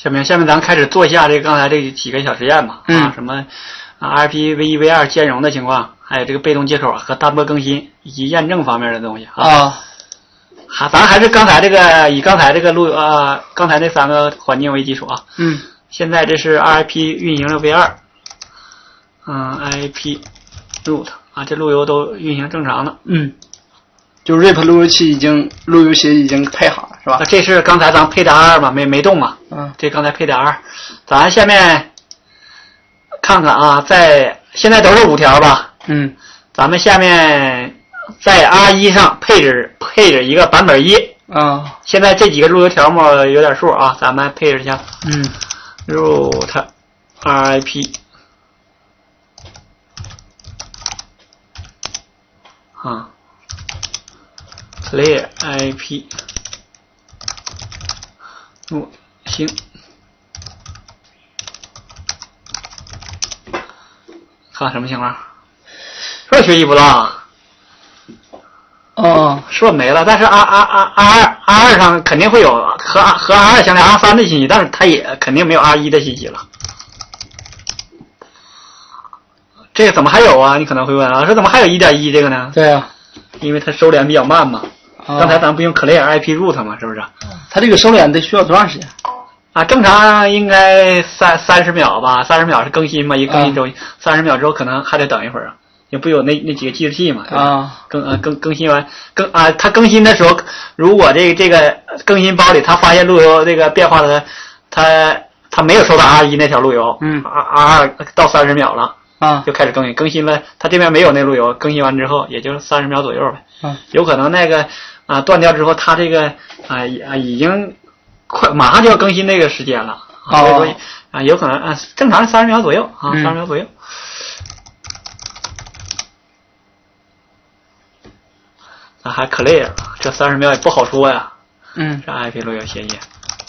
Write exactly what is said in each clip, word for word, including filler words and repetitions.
下面下面咱开始做一下这个刚才这几个小实验吧。 嗯啊，什么啊 R P V 一 V 二兼容的情况，还有这个被动接口和单波更新以及验证方面的东西啊。 啊， 还咱还是刚才这个以刚才这个路啊刚才那三个环境为基础啊。 嗯。 现在这是 R I P 运行的 V 二，嗯 I P root 啊，这路由都运行正常的。 嗯。就 R I P 路由器已经路由协议已经配好了，是吧？ 啊，这是刚才咱配的 R 嘛，没没动嘛。 嗯。 这刚才配的 R， 咱下面看看啊，在现在都是五条吧。 嗯。 咱们下面在 R 一 上配置配置一个版本一。 啊。 现在这几个路由条目有点数啊，咱们配置一下。 嗯。 root R I P 啊 clear I P 哦行，看什么情况？是不是学习不当？ 哦， 是不是没了？但是 R R R R 二 R 二上肯定会有和和 R 二相连 R 三的信息，但是它也肯定没有 R 一的信息了。这个怎么还有啊？你可能会问啊，说怎么还有 一点一 这个呢？ 对啊， 因为它收敛比较慢嘛。 哦、 刚才咱不用 clear I P root 嘛，是不是？ 它这个收敛得需要多长时间？ 啊，正常应该三三十秒吧，三十秒是更新嘛，一个更新周期，三十、嗯、秒之后可能还得等一会儿啊，也不有那那几个计时器嘛。 啊， 更呃更更新完更啊，它更新的时候，如果这个这个更新包里它发现路由这个变化的，它它没有收到 R 一 那条路由， 嗯 ，R R 二到三十秒了。 啊， 就开始更新，更新了，它这边没有那路由，更新完之后也就三十秒左右呗。 嗯， 有可能那个啊断掉之后，它这个啊啊已经快马上就要更新那个时间了， 哦、 所以说啊有可能啊正常三十秒左右啊，三十、嗯、秒左右。啊还 clear， 这三十秒也不好说呀。 嗯， 这 I P 路由协议。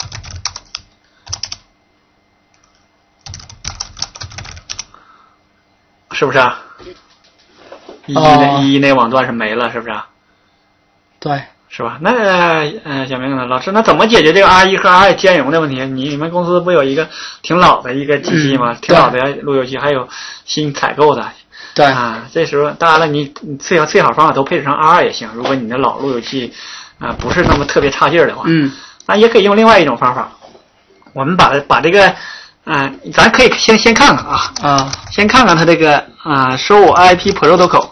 是不是啊？一那一那网段是没了，是不是啊？ 对， 是吧？那呃，小明呢，老师，那怎么解决这个 R 一 和 R 二兼容的问题？你你们公司不有一个挺老的一个机器吗？嗯、挺老的路由器，还有新采购的。 对啊，这时候当然了，你你最好最好方法都配置成 R 二也行。如果你的老路由器啊、呃、不是那么特别差劲的话， 嗯， 那也可以用另外一种方法。我们把把这个。啊，咱可以先先看看啊， 啊， 先看看它这个啊，show I P protocol，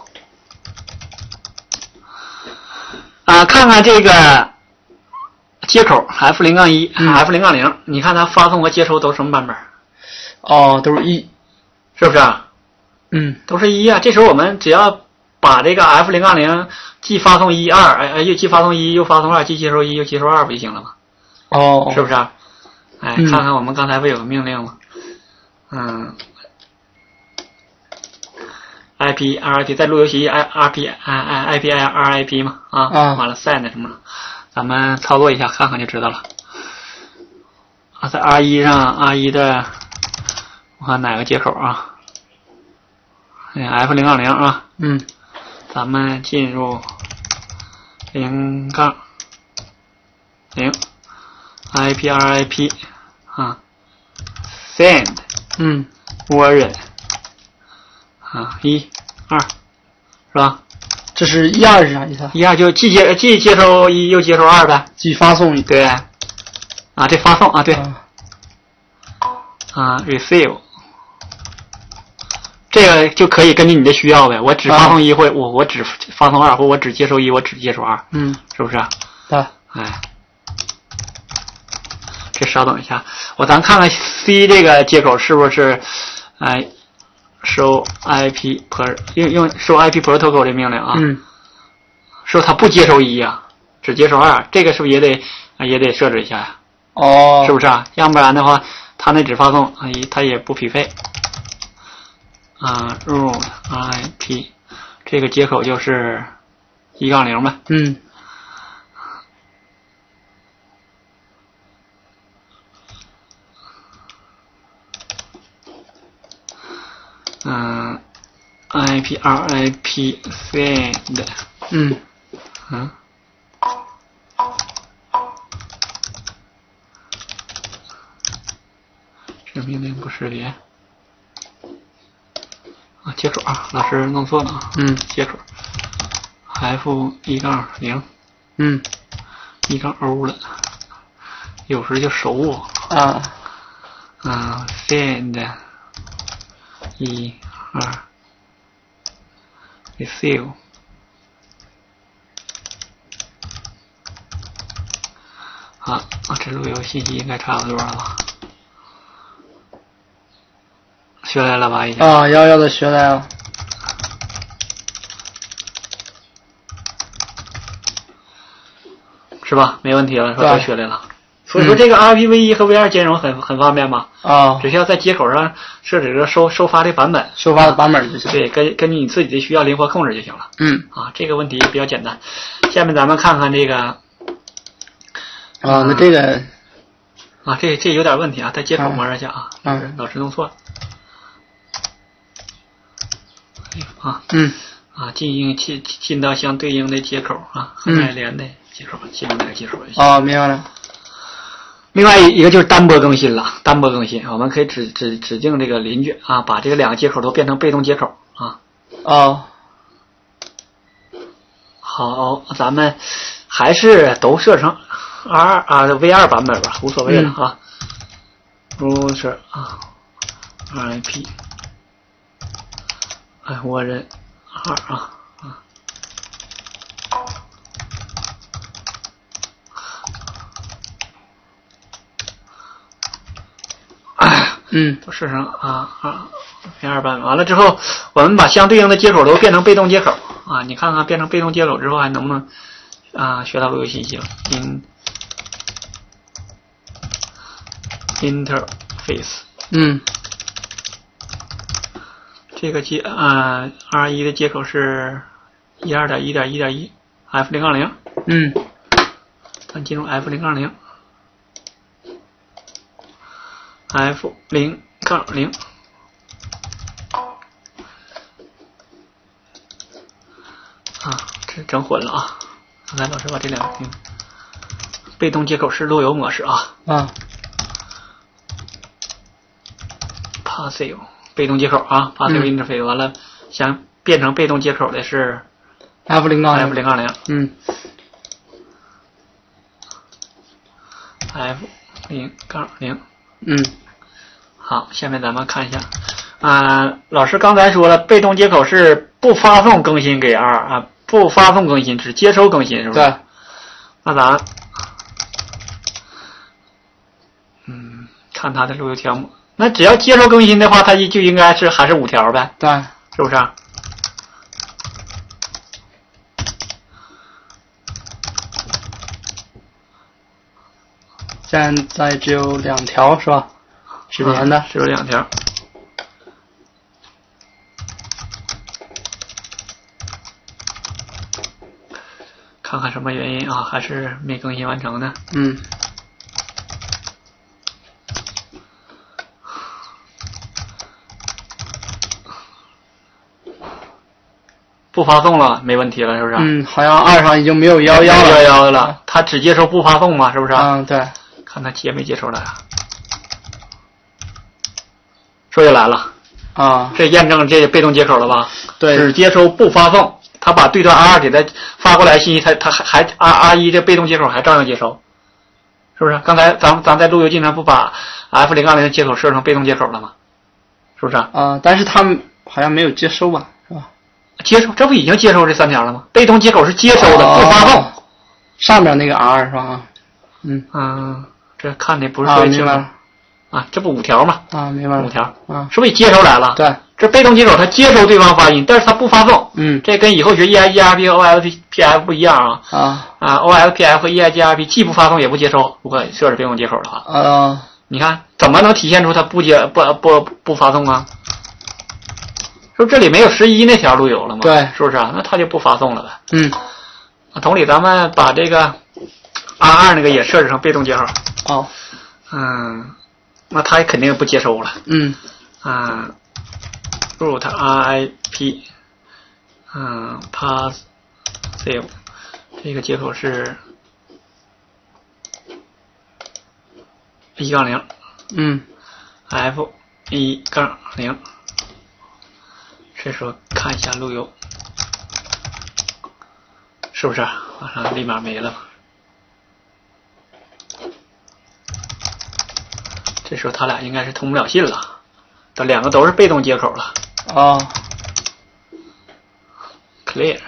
啊，看看这个接口 F 零杠一 F 零杠零，你看它发送和接收都是什么版本？ 哦，都是一， 是不是啊？ 嗯， 都是一啊。这时候我们只要把这个 F 零杠零既发送一二，哎，又既发送一又发送二，既接收一又接收二，不就行了吗？ 哦， 是不是啊？哎， 嗯、 看看我们刚才不有个命令吗？嗯 ，I P R I P 在路由协议 I R P I I I P I R I P 嘛啊， 啊完了 send 什么，咱们操作一下看看就知道了。啊，在 R 一 上 R 一 的，我看哪个接口啊？哎 F 零杠零啊， 嗯， 咱们进入零杠零。I P R I P 啊 ，send 嗯 version 啊一二是吧？ 这是一二是啥意思？ 一二就既接既接收一又接收二呗， 既发送对啊，这发送啊对啊, 啊 receive 这个就可以根据你的需要呗，我只发送一或、啊、我我只发送二或我只接收一我只接收二， 嗯， 是不是啊？ 对， 哎。这稍等一下，我咱看看 C 这个接口是不是，哎，收 I P per 用用收 I P protocol 这命令啊， 嗯， 说它不接收一啊，只接收二，这个是不是也得也得设置一下呀？ 哦， 是不是啊？要不然的话，它那只发送，哎，它也不匹配。啊 ，root I P 这个接口就是一杠零呗。 嗯。 嗯 ，I P R I P send， 嗯嗯， 是命令不识别啊，接口啊，老师弄错了啊， 嗯， 接口 F 一杠零， 嗯， 一杠 O 了，有时就手误啊， 啊 ，send 一二 receive。好，啊，这路由信息应该差不多了吧？学来了吧？已经啊，幺幺的学来了。 是吧？没问题了，是吧？都学来了。所以嗯说这个 R P V 一 和 V 二兼容很很方便嘛。 啊， 只需要在接口上设置个收收发的版本， 收发的版本就行。 对，根根据你自己的需要灵活控制就行了。 嗯， 啊，这个问题比较简单。下面咱们看看这个啊，那这个啊，这这有点问题啊，在接口模式下啊， 嗯， 老师弄错了。啊， 嗯， 啊，进行进进到相对应的接口啊，和带连的接口，进入哪个接口就行。 哦，明白了。 另外一个就是单波更新了，单波更新，我们可以指指指定这个邻居啊，把这个两个接口都变成被动接口啊。 哦， 好，咱们还是都设成 R 啊 V 二版本吧，无所谓了啊。如是啊 ，R I P， 哎，我人二啊啊。 嗯， 都设成啊啊 V 二版本，完了之后，我们把相对应的接口都变成被动接口啊。你看看变成被动接口之后还能不能啊学到路由信息了 ？in interface， 嗯， 这个接啊 R 一的接口是一二点一点一点一 F 零杠零， 嗯， 咱进入 F 零杠零。F 零杠零，啊，这整混了啊！刚才老师把这两个听，被动接口是路由模式啊。 啊 ，passive 被动接口啊 ，passive interface 完了，想变成被动接口的是 F 零杠 F 零杠零， 嗯 ，F 零杠零， 嗯， 好，下面咱们看一下，啊，老师刚才说了，被动接口是不发送更新给 R 啊，不发送更新，只接收更新，是不是？ 对。 那咱，嗯，看它的路由条目，那只要接收更新的话，它就应该是还是五条呗， 对， 是不是啊？ 现在只有两条是吧？只连的、 啊、只有两条。看看什么原因啊？还是没更新完成呢？ 嗯。 不发送了，没问题了，是不是？ 嗯，好像二上已经没有幺幺了， 幺幺了，它只接收不发送嘛，是不是？ 嗯，对。 看它接没接收来啊？说起来了啊， 这验证这被动接口了吧？ 对， 只接收不发送，它把对端 R 二给它发过来信息，它它还还 R R 一这被动接口还照样接收，是不是？刚才咱咱在路由进程不把 F 零杠零的接口设成被动接口了吗？是不是？ 啊，但是他们好像没有接收吧？是吧？ 接收，这不已经接收这三条了吗？被动接口是接收的， 哦、 不发送。 上面那个 R 是吧？嗯嗯，这看的不是啊， 特别清楚明白了啊，这不五条吗？ 啊，明白了。 五条啊， 是不是接收来了？ 对， 这被动接口它接收对方发音，但是它不发送。 嗯， 这跟以后学 E I G R P 和 O L P F 不一样啊。 啊啊 ，O L P F 和 E I G R P 既不发送也不接收，如果设置被动接口的话， 啊， 你看怎么能体现出它不接不不不不发送啊？说这里没有十一那条路由了吗？ 对， 是不是啊？那它就不发送了呗。 嗯， 同理，咱们把这个 R 二那个也设置成被动接口。 哦， 嗯，那它肯定不接收了。 嗯， 啊 ，root R I P， 嗯 ，passive 这个接口是一杠零。 嗯 F 一杠零，这时候看一下路由，是不是马上立马没了？这时候他俩应该是通不了信了，这两个都是被动接口了。 哦 ，clear。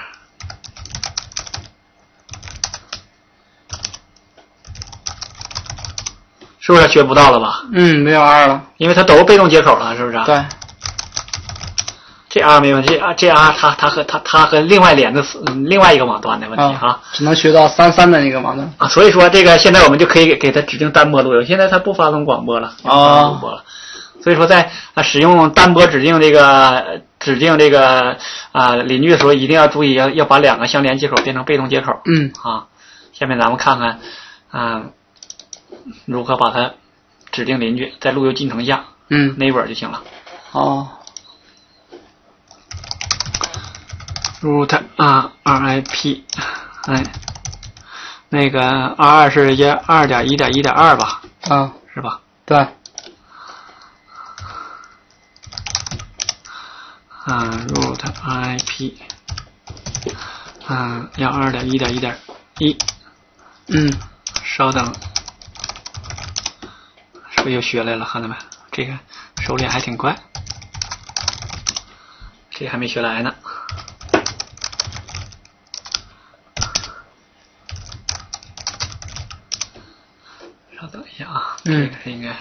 是不是学不到了吧？ 嗯，没有 R 了， 因为它都是被动接口了，是不是？ 对。 这 R 没问题啊，这 R 它它和它它和另外连的另外一个网段的问题啊， 啊只能学到三三的那个网段啊，所以说这个现在我们就可以给给它指定单播路由，现在它不发送广播了， 啊， 录播了，所以说在啊使用单播指定这个指定这个啊邻居的时候，一定要注意要要把两个相连接口变成被动接口。 嗯啊，下面咱们看看啊如何把它指定邻居，在路由进程下， 嗯 neighbor 就行了。 哦。 root 啊 R I P， 哎，那个 R 二是一二点一点一点二吧？ 啊， 是吧？ 对。 啊 root R I P， 啊要二点一点一点一。 嗯， 稍等，是不是又学来了？看到没？这个手脸还挺快，这还没学来呢。稍等一下啊，这个是应该。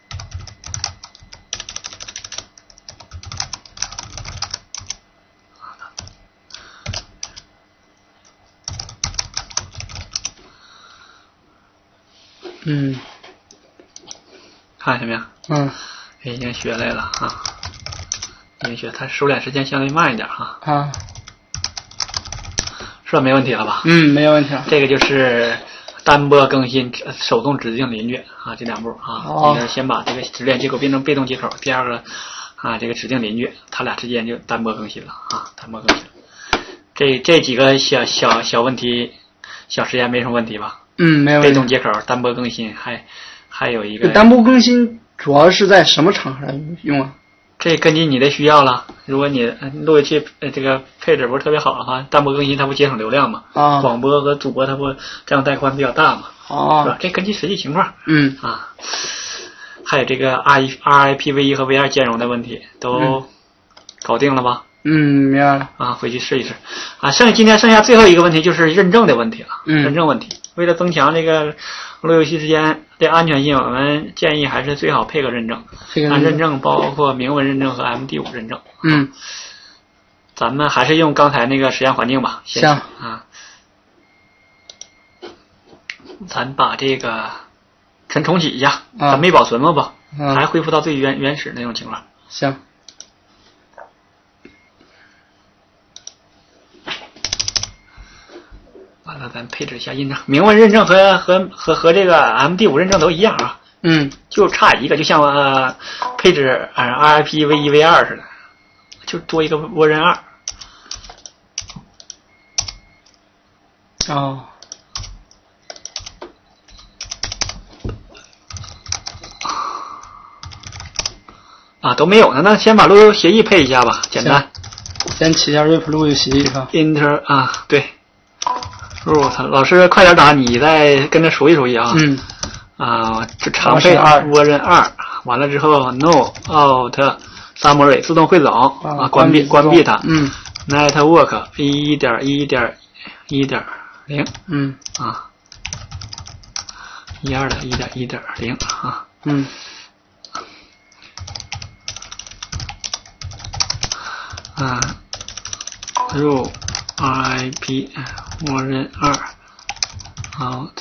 嗯， 看见没有？ 嗯， 已经学来了啊，已经学，它收敛时间相对慢一点哈。 啊， 是吧？没问题了吧？ 嗯，没有问题了。 这个就是单播更新、手动指定邻居啊，这两步啊。 哦。 一个先把这个指令接口变成被动接口，第二个啊，这个指定邻居，它俩之间就单播更新了啊，单播更新。这这几个小小小问题，小实验没什么问题吧？ 嗯，没有问题。 被动接口单播更新，还还有一个单播更新主要是在什么场合用啊？ 这根据你的需要了。如果你路由器呃这个配置不是特别好的话，单播更新它不节省流量嘛？ 啊。 广播和主播它不这样带宽比较大嘛？ 哦。 是吧？这根据实际情况。 嗯。 啊，还有这个 R 一 R I P V 一和 V 二兼容的问题都搞定了吧？ 嗯，明白了。 啊，回去试一试。啊，剩今天剩下最后一个问题就是认证的问题了。 嗯。 认证问题，为了增强这个路由器之间的安全性，我们建议还是最好配个认证。 这个认证包括明文认证和 M D 五 认证。 嗯。 咱们还是用刚才那个实验环境吧。 行。 啊。咱把这个先重启一下， 啊、 咱没保存了吧？ 啊、 还恢复到最原原始那种情况。 行。 完了，咱配置一下印证，明文认证和和和和这个 M D 五 认证都一样啊。 嗯。 就差一个，就像呃配置呃 R I P V 一 V 二似的，就多一个涡人二。 哦。 啊，都没有呢，那先把路由协议配一下吧，简单。 先起一下 R I P 路由协议是吧 ？Inter 啊，对。root 老师快点打，你再跟着熟悉熟悉啊。 嗯。 啊，这常配涡人二，完了之后 no out summary 自动汇总啊，关闭关闭它。 嗯。 network 一点一点一点零。 嗯。 啊。一二的一点一点零啊。 嗯。 啊 root R I P 涡人二 out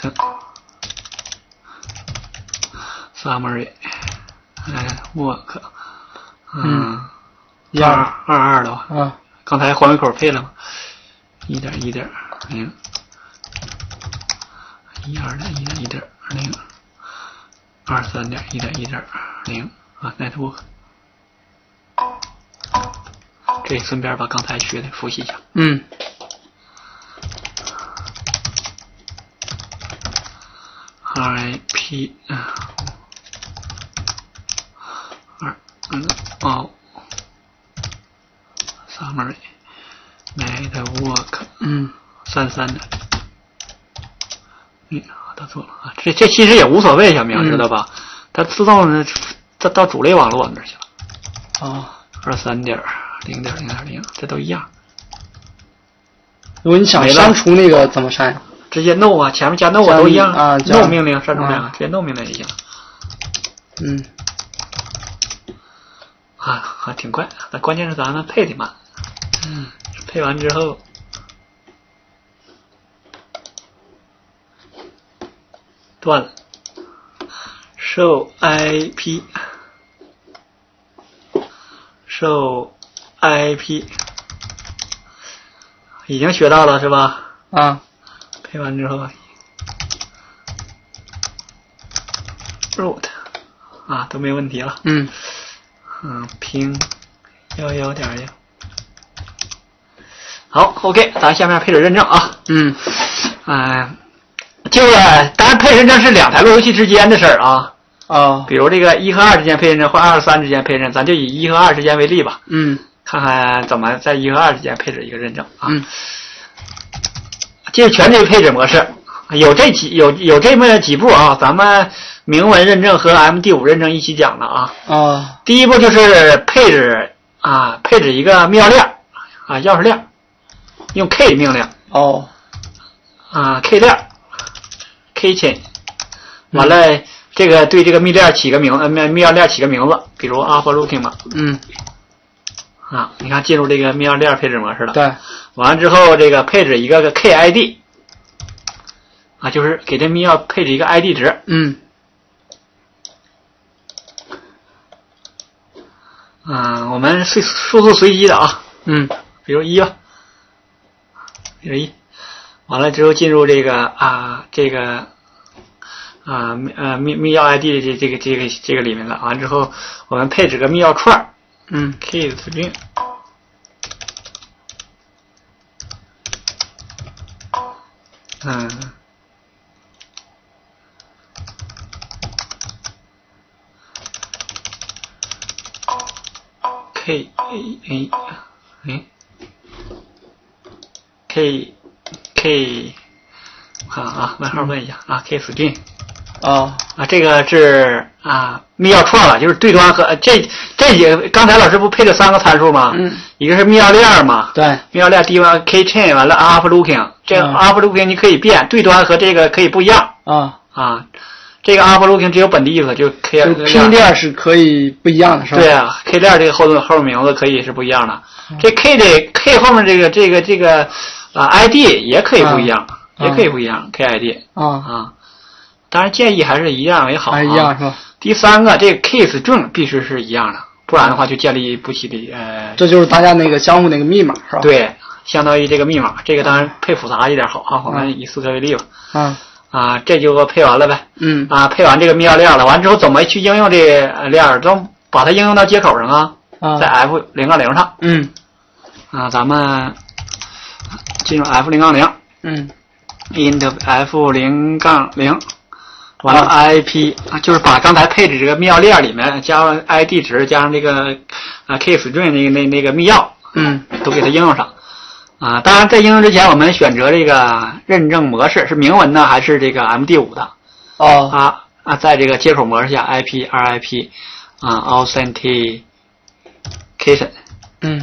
summary 哎 work 嗯一二二二的吧啊， 刚才环回口配了吗？一点一点零一二点一点一点零二三点一点一点零啊 network。这顺便把刚才学的复习一下。 嗯。 R I P 嗯哦 ，summary network 嗯三三的，嗯，打错了啊，这这其实也无所谓，小明、 嗯、 知道吧？它自动它到主类网络那儿去了。 哦， 二三点零点零点零，这都一样。 如果你想删除那个怎么删？ 直接 no 啊，前面加 no 啊都一样啊 ，no 命令删除两个，直接 no 命令就行。 嗯， 啊，还挺快，但关键是咱们配的慢。嗯，配完之后，断了。受 I P， 受 I P， 已经学到了是吧？ 啊， 配完之后 ，root 啊都没问题了。 嗯嗯，拼幺幺点幺。好 ，OK， 咱下面配置认证啊。 嗯， 嗯，这个当然配认证是两台路由器之间的事儿啊。 哦， 比如这个一和二之间配认证，或二和三之间配认证，咱就以一和二之间为例吧。 嗯， 看看怎么在一和二之间配置一个认证啊。 嗯， 这是全局配置模式，有这几有有这么几步啊，咱们明文认证和 M D 五 认证一起讲的啊。 哦， 第一步就是配置啊，配置一个密钥链啊，钥匙链，用 K 命令。 哦， 啊 ，K 链 ，K chain， 完了。嗯，这个对这个密链起个名，呃，密密钥链起个名字，比如 alpha looking 嘛。 嗯。 啊，你看进入这个密钥链配置模式了。 对。 完了之后，这个配置一个个 K I D， 啊，就是给这密钥配置一个 I D 值。 嗯。 嗯，我们随数字随机的啊。 嗯。 比如一吧。比如一。完了之后进入这个啊，这个。啊，呃，密密钥 I D 这这个这个这个里面了。完之后，我们配置个密钥串， 嗯 ，key string， 嗯 ，k a a， 哎 ，k k， 我看啊，问号问一下啊 ，k string。 哦啊，这个是啊密钥串了，就是对端和这这几个，刚才老师不配了三个参数吗？ 嗯， 一个是密钥链嘛， 对， 密钥链第一个 K chain 完了 alpha looking， 这个 alpha looking 你可以变，对端和这个可以不一样啊啊，这个 alpha looking 只有本地意思，就 K 就拼链是可以不一样的，是吧？ 对啊 ，K 链这个后头后面名字可以是不一样的，嗯、这 K 的 K 后面这个这个这个啊 I D 也可以不一样，啊、也可以不一样 K I D 啊啊。当然建议还是一样为好、啊， 还一样是吧？ 第三个，这个 case string 必须是一样的，不然的话就建立不起的呃。 这就是大家那个相互那个密码是吧？ 对，相当于这个密码，这个当然配复杂一点好啊，我们以四个为例吧。 嗯。 啊，这就配完了呗。 嗯。 啊，配完这个密钥链了，完之后怎么去应用这个链？都把它应用到接口上啊， 啊在 F 零杠零上。 嗯。 啊，咱们进入 F 零杠零。 嗯。 int F 零杠零。完了 I P 啊，就是把刚才配置这个密钥链里面加上 I D 值，加上这个啊 key string 那个那那个密钥， 嗯， 都给它应用上啊。当然在应用之前，我们选择这个认证模式是明文的还是这个 M D 五 的？ 哦啊啊，在这个接口模式下 I P R I P 啊 authentication， 嗯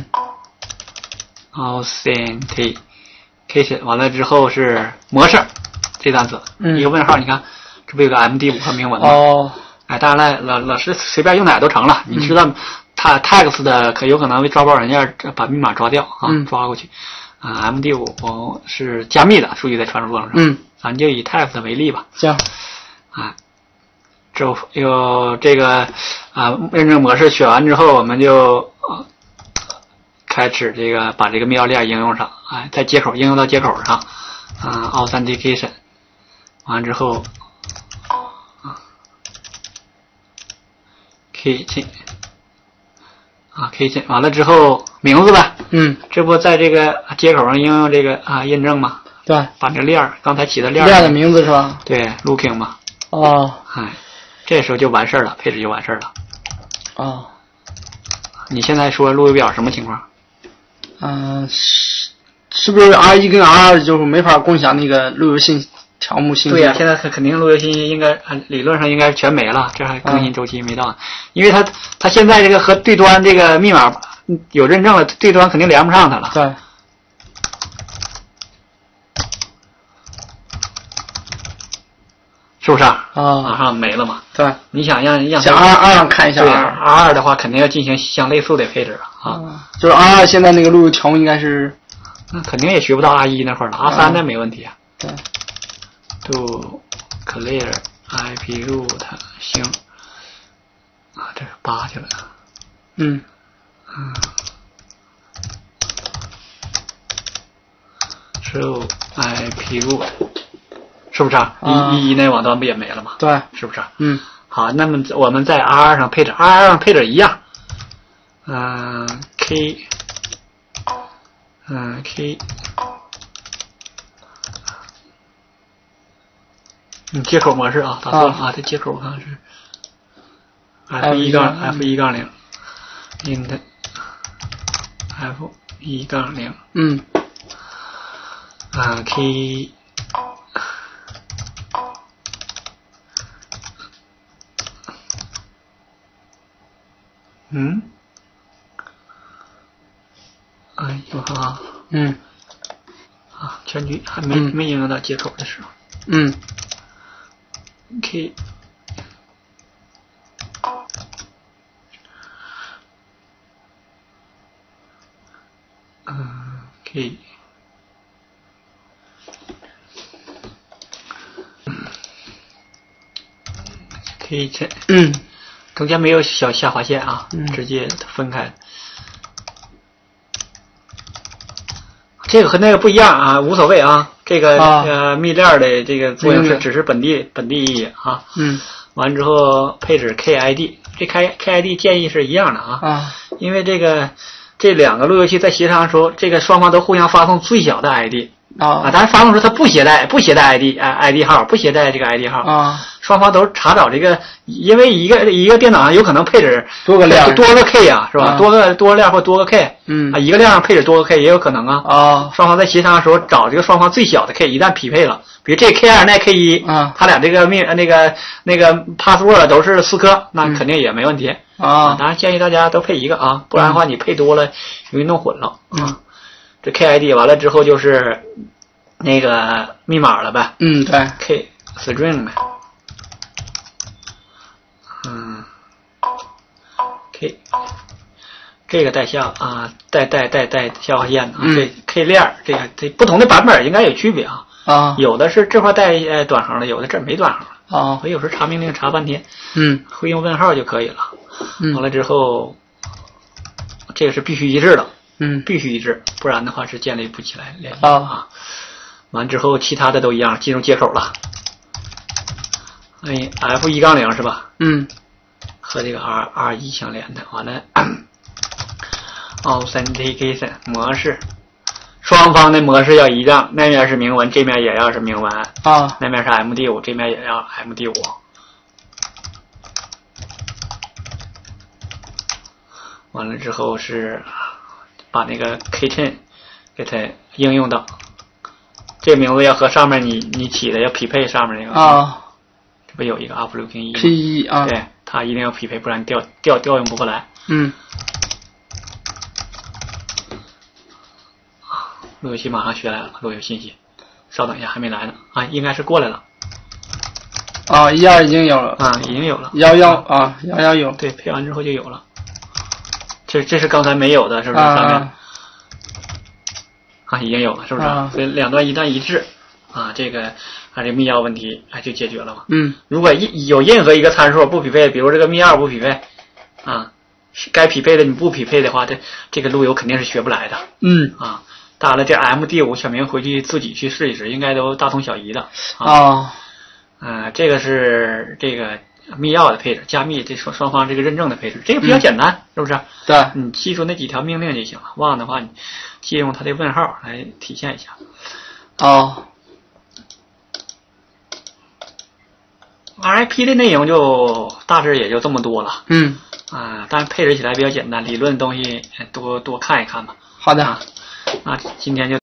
authentication 完了之后是模式这单词， 嗯， 一个问号，你看。这不有个 M D 五 和明文吗？ 哦， 哎，当然了，老老师随便用哪都成了。你知道，它 text 的可有可能为抓包软件把密码抓掉啊， 嗯、 抓过去。啊 ，M D 五 是加密的，数据在传输过程上。 嗯， 咱就以 text 为例吧。 行。 啊，之后有这个啊认证模式选完之后，我们就、呃、开始这个把这个密钥链应用上，哎，在接口应用到接口上啊 ，authentication 完之后。K 进啊 ，K 进完了之后名字呗， 嗯， 这不在这个接口上应用这个啊验证吗？ 对， 把这链儿刚才起的链儿链的名字是吧？ 对 ，looking 嘛。 哦， 哎，这时候就完事儿了，配置就完事儿了。 哦， 你现在说路由表什么情况？ 嗯、呃，是是不是 R 一跟 R 二就是没法共享那个路由信条目信息？ 对呀、啊，现在肯定路由信息应该理论上应该全没了，这还更新周期没到，嗯、因为它它现在这个和对端这个密码有认证了，对端肯定连不上它了。 对。 是不是啊？ 啊， 马上没了嘛。 对， 你想让让想 R 二上看一下 R 二 R 二的话，肯定要进行相类似的配置啊。 啊，就是 R 二现在那个路由条目应该是， 那肯定也学不到 R 一那块了 ，R 三那没问题啊。 对。 To clear I P root 行啊，这是八去了。 嗯嗯。So I P root。是不是啊？一一那网端不也没了吗？ 对， 是不是？ 嗯， 好，那么我们在 R 二上配置 ，R 二上配置一样，嗯、呃、，K， 嗯、呃、，K， 嗯，接口模式啊，打错了啊，这接口我看是 F 一杠 F 一杠零 ，int F 一杠零， 嗯， 啊 K。嗯，哎呦哈， 嗯， 啊，全局还没、 嗯、 没应用到接口的时候， 嗯 ，K， 嗯 ，K， K 这， 嗯。 中间没有小下划线啊， 嗯、 直接分开。这个和那个不一样啊，无所谓啊。这个、啊、呃密链的这个作用是只是本地本地意义啊。 嗯。 完之后配置 K I D， 这 K K I D 建议是一样的啊。 啊。 因为这个这两个路由器在协商的时候，这个双方都互相发送最小的 I D。 啊啊，当然发送时它不携带不携带 I D 啊 I D 号，不携带这个 I D 号啊， 双方都是查找这个，因为一个一个电脑上有可能配置多个链， 多个 K 啊，是吧？ 啊、 多个多个链或多个 K， 嗯啊，一个链上配置多个 K 也有可能啊。 啊， 双方在协商的时候找这个双方最小的 K， 一旦匹配了，比如这 K 二那 K 一， 啊， 他俩这个命那个那个 password 都是四颗，那肯定也没问题啊。 啊当然建议大家都配一个啊，不然的话你配多了容易弄混了。 嗯， 这 K I D 完了之后就是。那个密码了呗？ 嗯，对 ，K string 呗。嗯 ，K 这个带下啊，带带带带下划线啊， 嗯、 这 K 链这个这不同的版本应该有区别啊。 啊， 有的是这块带呃短横的，有的这没短横的。 啊， 我有时候查命令查半天。 嗯， 会用问号就可以了。 嗯， 完了之后，这个是必须一致的。 嗯， 必须一致，不然的话是建立不起来联系啊。 啊完之后，其他的都一样，进入接口了。哎 ，F 一杠零是吧？ 嗯， 和这个 R R 一相连的。完了 ，Authentication 模式，双方的模式要一样，那面是明文，这面也要是明文啊。 那面是 M D 五，这面也要 M D 五。完了之后是把那个 K 十 给它应用到。这名字要和上面你你起的要匹配上面那个啊， 这不有一个 up looking 一 K 一啊， 对，它一定要匹配，不然调调调用不过来。 嗯， 路由器马上学来了，路由信息，稍等一下，还没来呢啊，应该是过来了。 啊，一二已经有了啊，已经有了。 幺幺啊，幺幺有。 对，配完之后就有了。这这是刚才没有的，是不是？ 啊。 上面啊，已经有了，是不是？ 啊、 所以两端一旦一致，啊，这个啊这密钥问题哎就解决了嘛。 嗯。 如果一有任何一个参数不匹配，比如这个密钥不匹配，啊，该匹配的你不匹配的话，这这个路由肯定是学不来的。 嗯。 啊，当然了，这 M D 五小明回去自己去试一试，应该都大同小异的。啊。 哦。 呃，这个是这个密钥的配置，加密这双双方这个认证的配置，这个比较简单，嗯、是不是？ 对。 你记住那几条命令就行了，忘了的话你借用它的问号来体现一下。 哦。 R I P 的内容就大致也就这么多了。 嗯。 啊，但是配置起来比较简单，理论的东西多多看一看吧。 好的。 啊，那今天就。